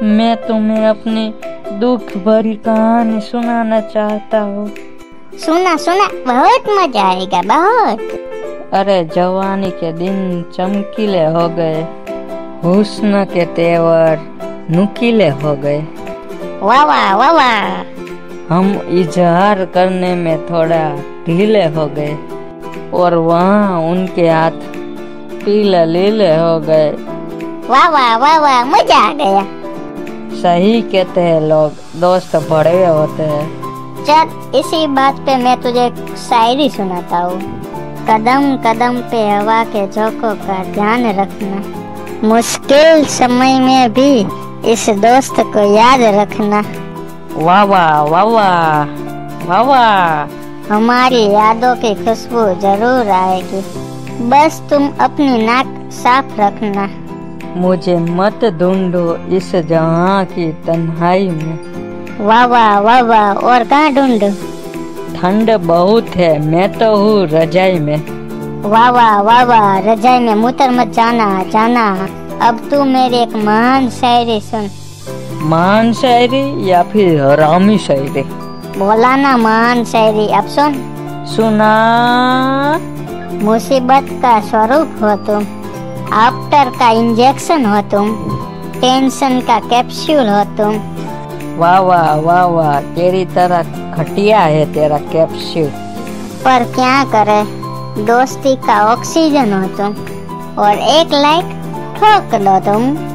मैं तुम्हें अपनी दुख भरी कहानी सुनाना चाहता हूँ। सुना सुना, बहुत मजा आएगा, बहुत। अरे जवानी के दिन चमकीले हो गए, हुस्न के तेवर नुकीले हो गए। वाह वाह वाह वाह। हम इजहार करने में थोड़ा ढीले हो गए और वहाँ उनके हाथ पीले लीले हो गए। वाह वाह वाह वाह, मजा आ गया। सही कहते हैं लोग, दोस्त बड़े होते हैं। चल इसी बात पे मैं तुझे एक शायरी सुनाता हूँ। कदम कदम पे हवा के झोंकों का ध्यान रखना, मुश्किल समय में भी इस दोस्त को याद रखना। वाह वाह वाह वाह वाह वाह। हमारी यादों की खुशबू जरूर आएगी, बस तुम अपनी नाक साफ रखना। मुझे मत ढूंढो इस जहां की तन्हाई में। वाह वाह वाह वाह, और कहाँ ढूंढूं? ठंड बहुत है, मैं तो हूँ रजाई में। वाह वाह वाह वाह, रजाई में मुतर मत जाना जाना। अब तू मेरी एक महान शायरी सुन। महान शायरी या फिर हरामी शायरी? बोला ना महान शायरी, अब सुन। सुना। मुसीबत का स्वरूप हो तुम, आफ्टर का इंजेक्शन हो तुम, टेंशन का कैप्सूल हो तुम। वाह वाह वाह वाह, तेरी तरह घटिया है तेरा कैप्सूल। पर क्या करे, दोस्ती का ऑक्सीजन हो तुम, और एक लाइक ठोक लो तुम।